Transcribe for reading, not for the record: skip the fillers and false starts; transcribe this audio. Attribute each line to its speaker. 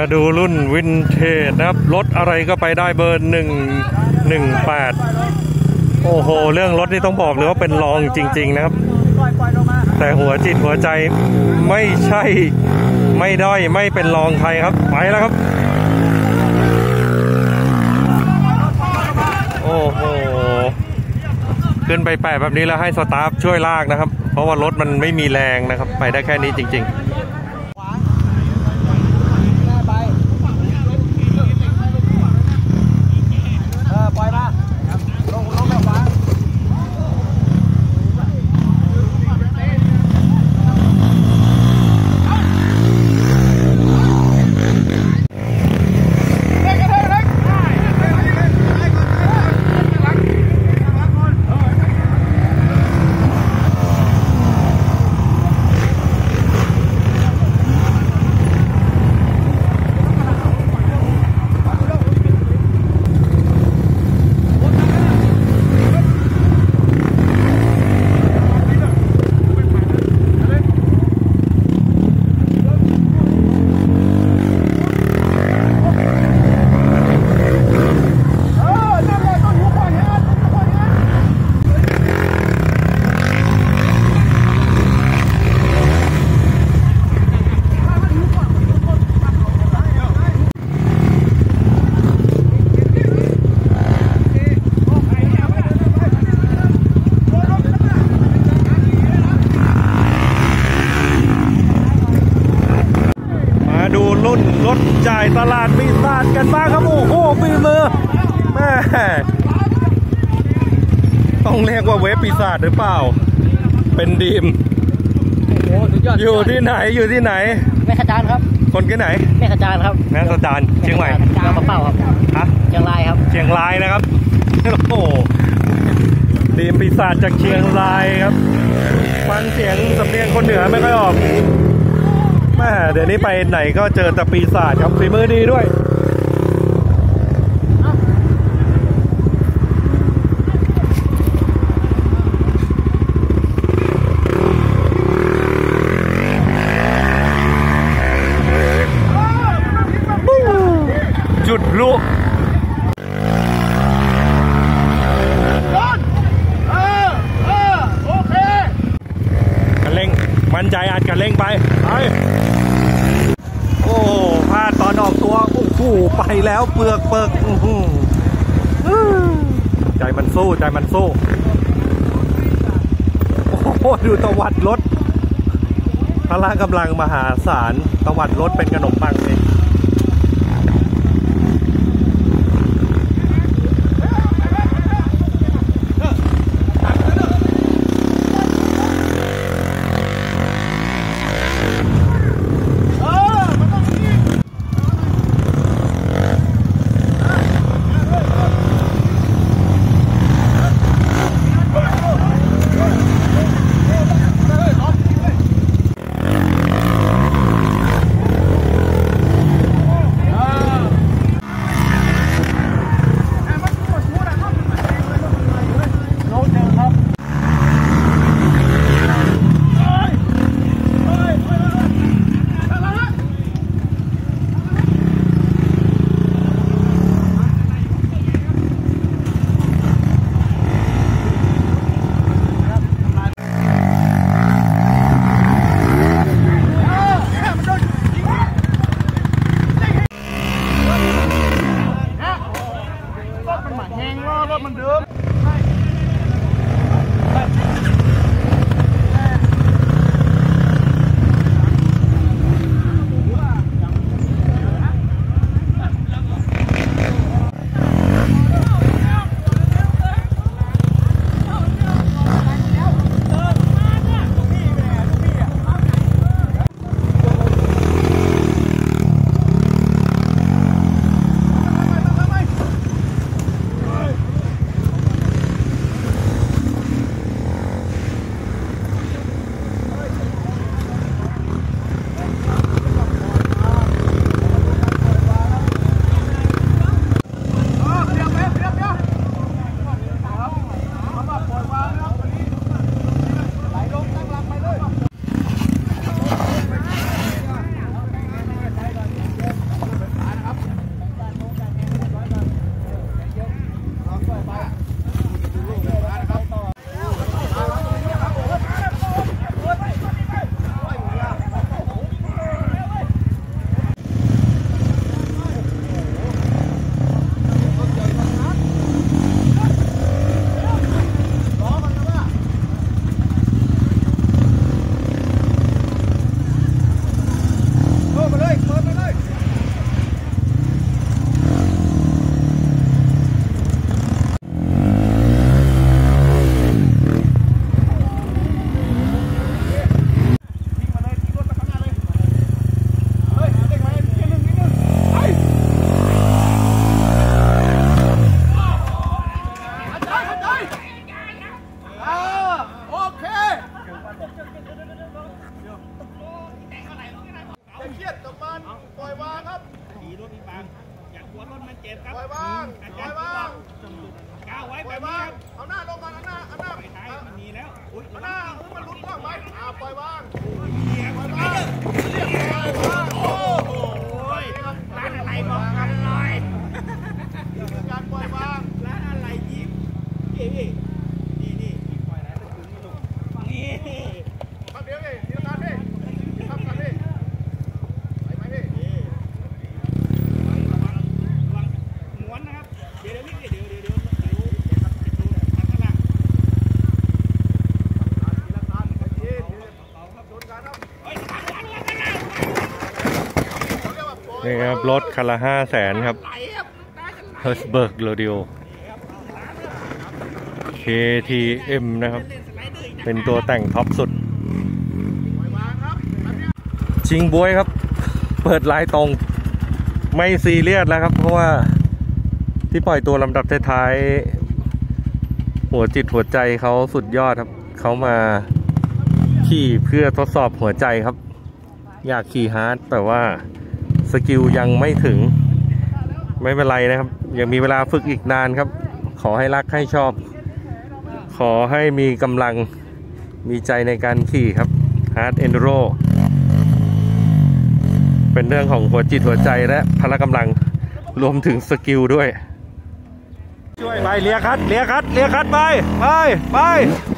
Speaker 1: ดูรุ่นวินเทจนะครับรถอะไรก็ไปได้เบอร์118โอ้โหเรื่องรถนี่ต้องบอกเลยว่าเป็นรองจริงๆนะครับแต่หัวจิตหัวใจไม่ใช่ไม่ด้อยไม่เป็นรองใครครับไปแล้วครับโอ้โหขึ้นไปแปะแบบนี้แล้วให้สตาฟช่วยลากนะครับเพราะว่ารถมันไม่มีแรงนะครับไปได้แค่นี้จริงๆรถจ่ายตลาดปีศาจกันบ้างครับโอ้โหปีมือแม่ต้องเรียกว่าเวฟปีศาจหรือเปล่าเป็นดีมอยู่ที่ไหนแม่ขจารครับคนที่ไหนแม่ขจารครับแม่ขจารเชียงใหม่น้ำมะเป้าครับฮะเชียงรายครับเชียงรายนะครับโอ้โหดีมปีศาจจากเชียงรายครับฟังเสียงสำเนียงคนเหนือไม่ค่อยออกแม่เดี๋ยวนี้ไปไหนก็เจอแต่ปีศาจครับฝีมือดีด้วยจุดลุโอเคกันเร่งมั่นใจอัดกันเร่งไปโอ้พลาดตอนออกตัวโอ้โหไปแล้วเปลือกใจมันสู้โอ้โหดูตวัดรถพละกำลังมหาศาลตวัดรถเป็นขนมปังเลย
Speaker 2: ล่อยบ้างปล่อยบ้างก้าวไว้แบบนี้ครับเอาหน้าลงก่อนเอาหน้าไปท้ายมันมีแล้วเอาหน้ามันลุ้นกล้องไหมปล่อยบ้างปล่อยบ้างเรียบร้อยบ้างโอ้โหร้านอะไรบอกกันหน่อยการปล่อยบ้างร้านอะไรยิ้มนี่ปล่อยแล้วนี่ครับเดี๋ยวดิทีละการดิครับกันดิไปไหมพี่ม้วนนะครับเดี๋ยวนี่เดี๋ยว
Speaker 1: นี่ครับรถคันละ500,000ครับเฮิร์สเบิร์กโรดิโอ KTM นะครับเป็นตัวแต่งท็อปสุดชิงบวยครับเปิดลายตรงไม่ซีเรียสแล้วครับเพราะว่าที่ปล่อยตัวลำดับท้ายๆหัวจิตหัวใจเขาสุดยอดครับเขามาขี่เพื่อทดสอบหัวใจครับอยากขี่ฮาร์ดแต่ว่าสกิลยังไม่ถึงไม่เป็นไรนะครับยังมีเวลาฝึกอีกนานครับขอให้รักให้ชอบขอให้มีกำลังมีใจในการขี่ครับฮาร์ดเอนดูโรเป็นเรื่องของหัวจิตหัวใจและพละกำลังรวมถึงสกิลด้วยช่วยไปเลียคัดไป